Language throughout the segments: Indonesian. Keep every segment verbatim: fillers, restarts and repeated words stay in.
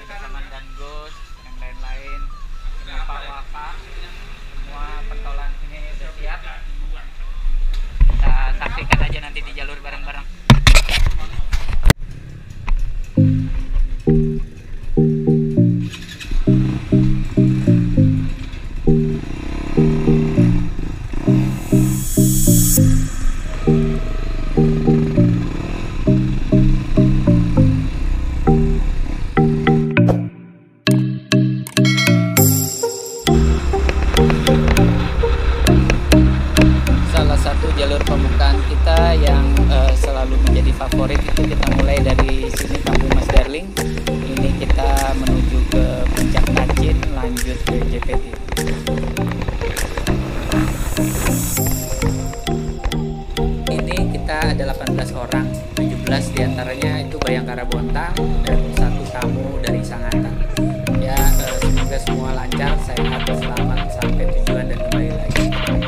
Saman dan Gus, yang lain-lain. Ini Pak Waka, semua pentolan ini udah siap. Kita saksikan aja nanti di jalur bareng-bareng. Jalur pembukaan kita yang uh, selalu menjadi favorit itu kita mulai dari sini Kampung Mas Darling. Ini kita menuju ke Puncak Kacin, lanjut ke J P T. Ini kita ada delapan belas orang, tujuh belas diantaranya itu Bayangkara Bontang dan satu tamu dari Sangatta. Ya uh, semoga semua lancar, sehat, selamat sampai tujuan dan kembali lagi.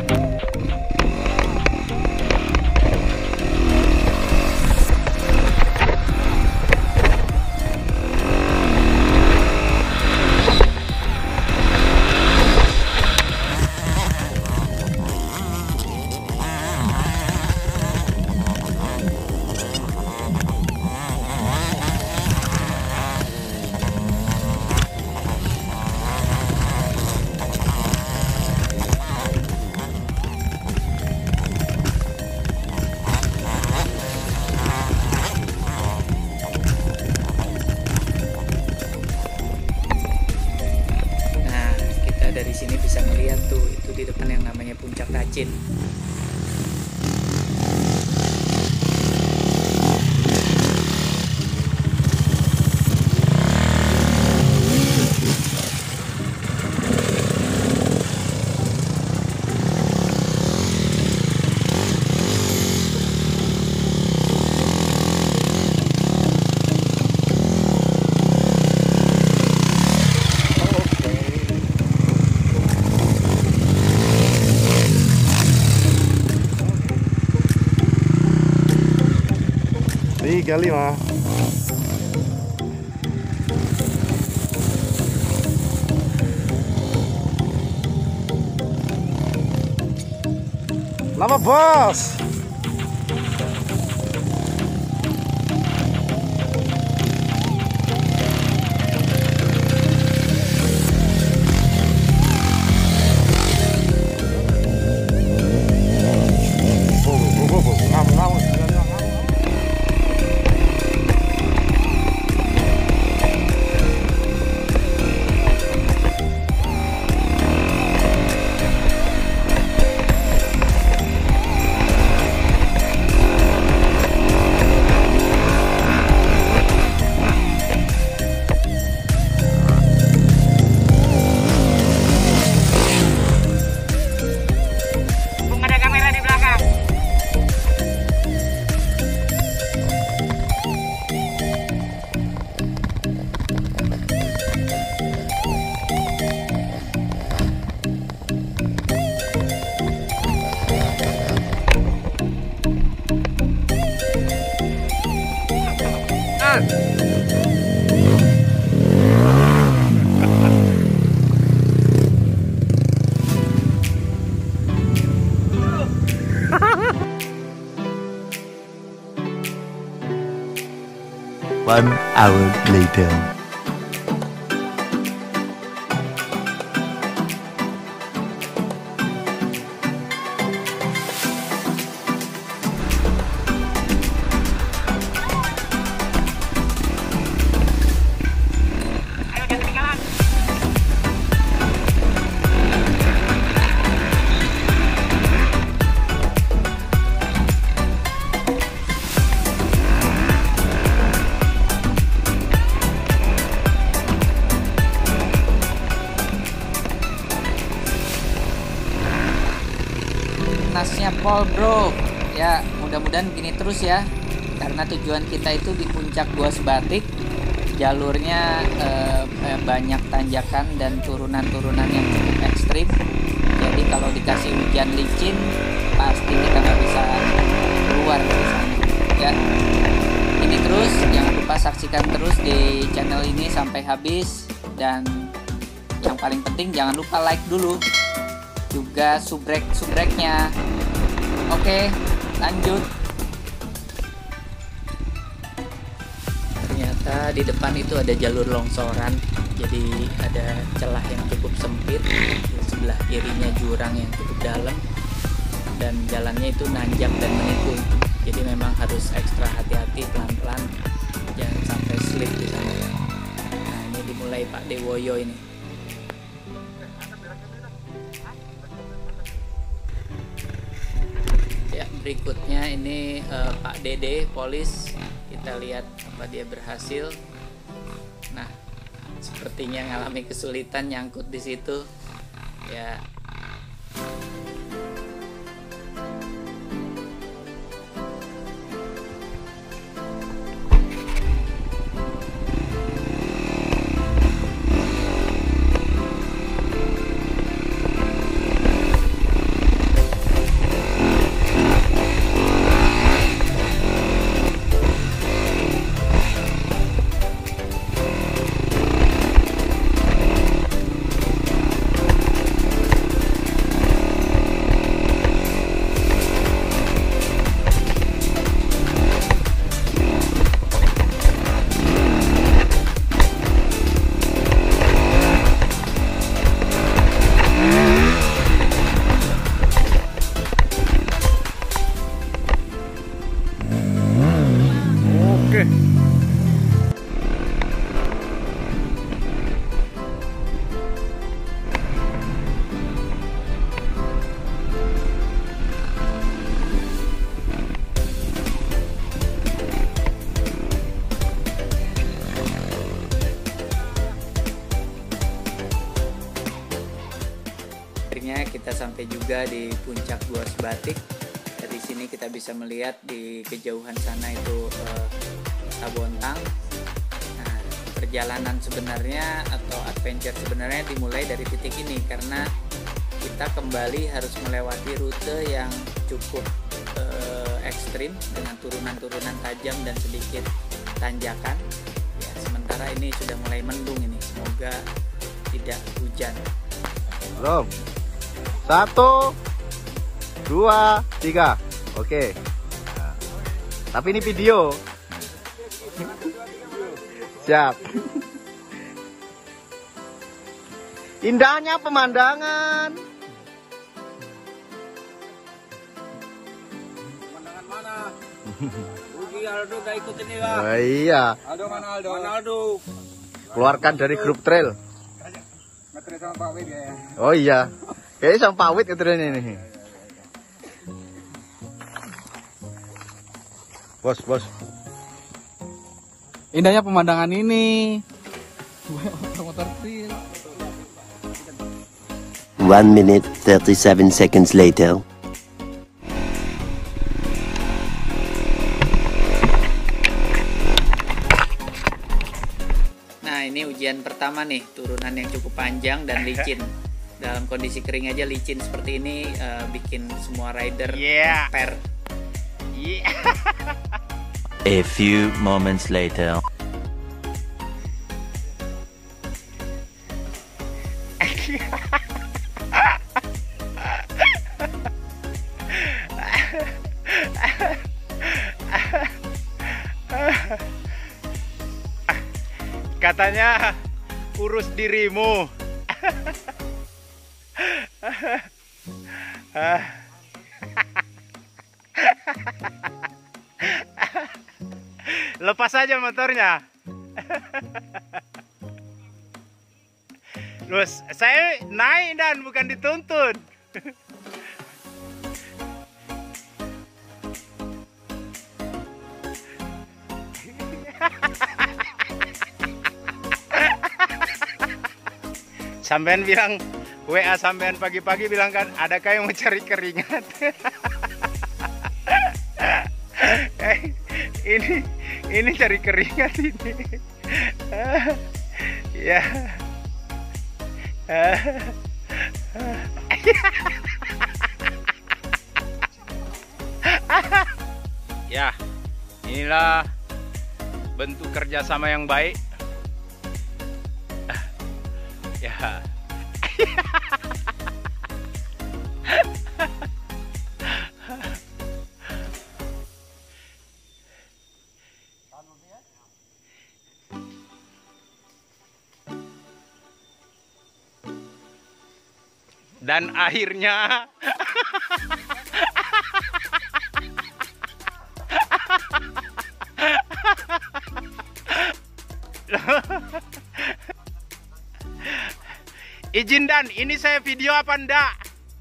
Dari sini bisa melihat tuh itu di depan yang namanya Puncak Kacin. Tiga lima. Lama bos. One hour later. Nasnya Pol bro, ya mudah-mudahan gini terus ya, karena tujuan kita itu di puncak Gua Sebatik. Jalurnya eh, eh, banyak tanjakan dan turunan-turunan yang cukup ekstrim, jadi kalau dikasih hujan licin pasti kita nggak bisa keluar dari sana ya. ini terus, jangan lupa saksikan terus di channel ini sampai habis, dan yang paling penting jangan lupa like dulu, juga subrek subreknya. Oke, lanjut. Ternyata di depan itu ada jalur longsoran, jadi ada celah yang cukup sempit, di sebelah kirinya jurang yang cukup dalam, dan jalannya itu nanjak dan menikung. Jadi memang harus ekstra hati-hati, pelan-pelan, jangan sampai slip di sana. Nah, ini dimulai Pak Dewoyo ini. Ya, berikutnya ini uh, Pak Dede Polis. Kita lihat apa dia berhasil. Nah, sepertinya mengalami kesulitan nyangkut di situ. Ya. Akhirnya kita sampai juga di puncak Gua Sebatik. Dari sini kita bisa melihat di kejauhan sana itu eh, Tabontang. Nah, perjalanan sebenarnya atau adventure sebenarnya dimulai dari titik ini, karena kita kembali harus melewati rute yang cukup eh, ekstrim dengan turunan-turunan tajam dan sedikit tanjakan. Ya, sementara ini sudah mulai mendung ini, semoga tidak hujan. Belum. Satu, dua, tiga. Oke. Nah, tapi ini video. Siap. Indahnya pemandangan. Pemandangan mana? Rugi Aldo gak ikut ini lah. Oh, iya. Aldo mana Aldo? Mana Aldo? Keluarkan dari grup trail. Ngetre sama Pak Wid ya. Oh iya. Kayaknya sama Pak Wid ngetrennya ini. Bos, bos. Indahnya pemandangan ini. Motor trail. One minute, thirty-seven seconds later. Nah, ini ujian pertama nih, turunan yang cukup panjang dan licin. Dalam kondisi kering aja licin seperti ini, uh, bikin semua rider Yeah. per. Yeah. A few moments later. Katanya urus dirimu. Lepas aja motornya. Terus saya naik dan bukan dituntun. Sampean bilang W A sampean pagi-pagi bilang kan, adakah yang mencari keringat? eh, ini ini cari keringat ini. Ya. Ya, inilah bentuk kerjasama yang baik. Ya. Dan akhirnya izin Dan, ini saya video apa enggak?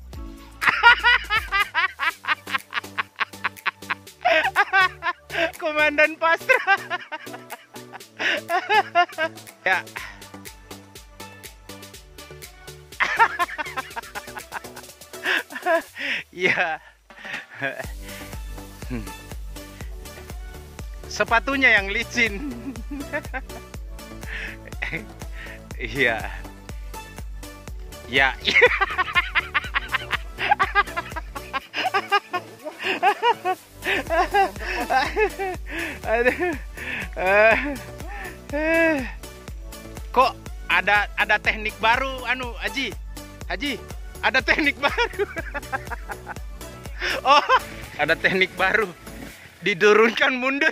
Komandan Pastra. Ya. Iya. Sepatunya yang licin. Iya. Ya. Aduh. Kok ada ada teknik baru anu Haji? Haji, ada teknik baru. Oh, ada teknik baru. Didurunkan mundur.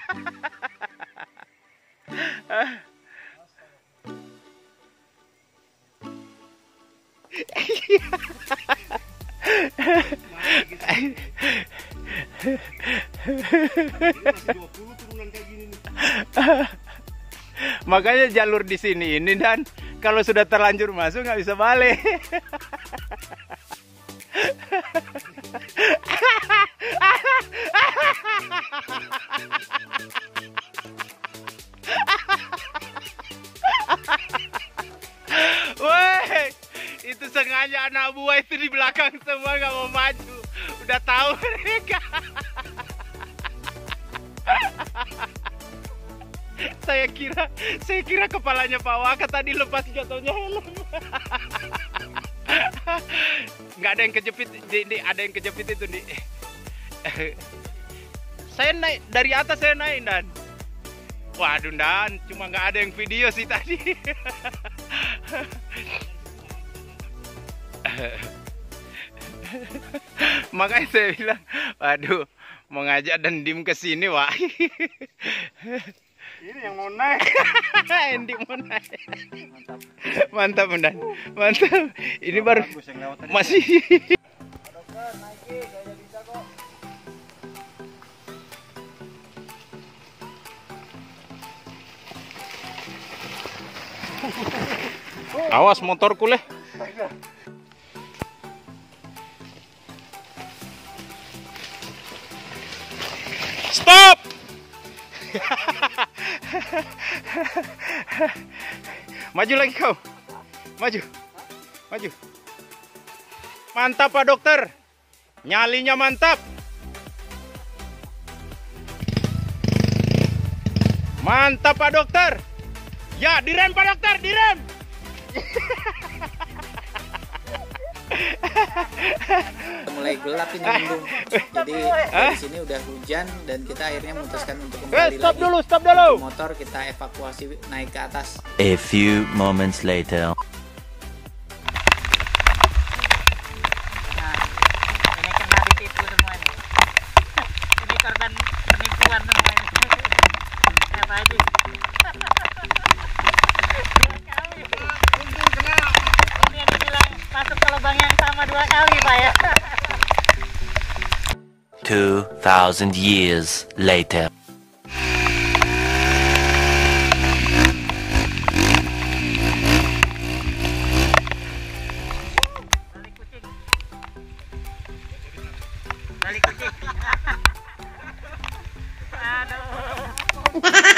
Makanya jalur di sini ini Dan kalau sudah terlanjur masuk nggak bisa balik. Woi, itu sengaja anak buah itu di belakang semua nggak mau maju. Udah tahu mereka. Saya kira, saya kira kepalanya Pak Waka tadi lepas jatuhnya helm. Nggak ada yang kejepit, di, di, ada yang kejepit itu di. Saya naik dari atas, saya naik Dan. Waduh Dan, cuma nggak ada yang video sih tadi. Makanya saya bilang, waduh, mau ngajak Dendim ke sini, wah. Ini yang mau naik. Endi mau naik. Mantap, Dan. Mantap. Ini baru masih. Awas motorku leh. Stop. Maju lagi kau. Maju. Maju. Mantap Pak Dokter. Nyalinya mantap. Mantap Pak Dokter. Ya, direm Pak Dokter, direm. Mulai gelap ini Bung. Jadi di sini udah hujan dan kita akhirnya memutuskan untuk kembali eh, stop lagi. dulu, stop dulu. Motor kita evakuasi naik ke atas. A few moments later. Nah, ini kena ditipu semua nih. Ini korban penipuan semua ini. Ya Pak Haji. Ini yang dibilang masuk ke lubang yang sama dua kali Pak ya. Two thousand years later. Balik kucing. Balik kucing. Aduh.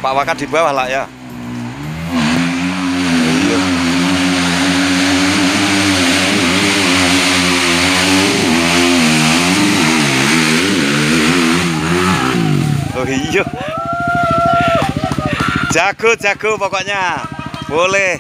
Pak Waka di bawah lah ya. Oh iya. Jago, jago pokoknya. Boleh.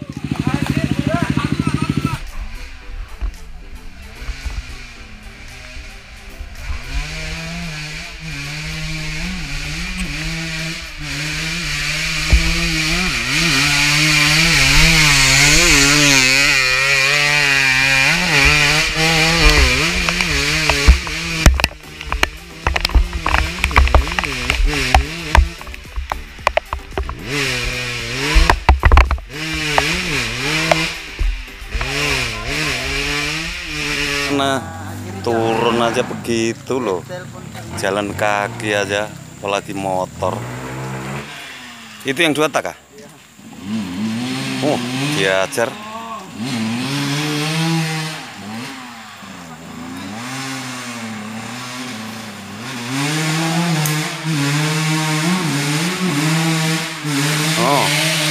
Nah, turun aja begitu loh, jalan kaki aja, apalagi motor. Itu yang dua tak kah? Oh, diajar. Oh.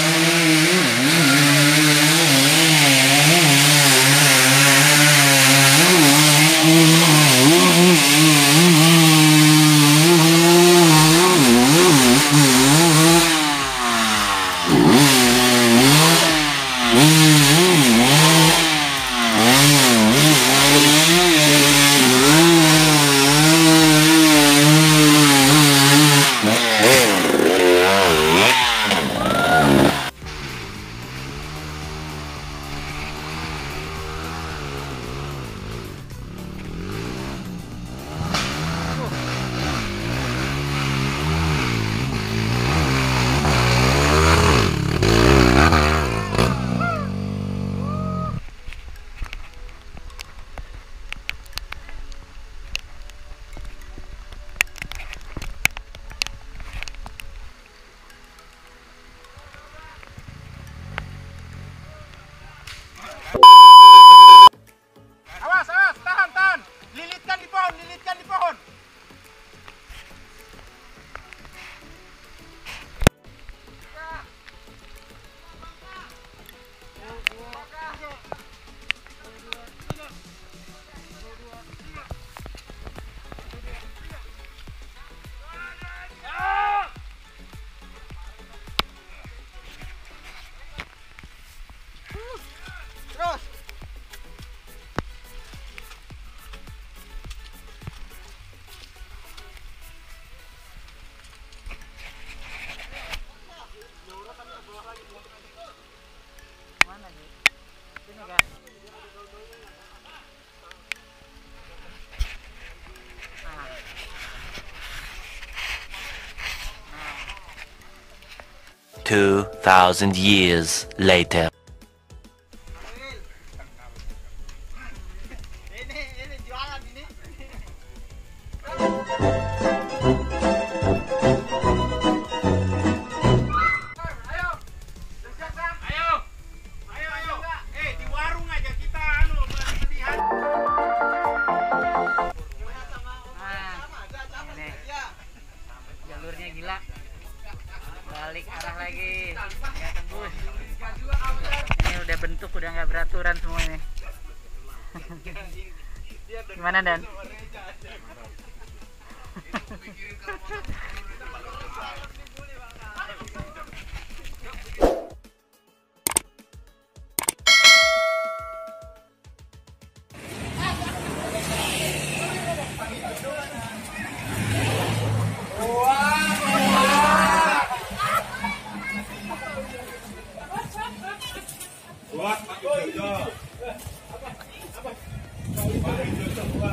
Awas, awas, tahan, tahan. Lilitkan di pohon, lilitkan di pohon. Terus. Mana nih? Sini kan? Two thousand years later. Ini, ini jualan ini. Ayo. Ayo. Ayo, ayo. Eh, di warung aja kita anu melihat. Nah, ini jalurnya gila. Balik arah lagi, nggak tembus. Ini udah bentuk, udah nggak beraturan semua ini. Gimana Dan? Buat Pak Jojo. Apa? Apa?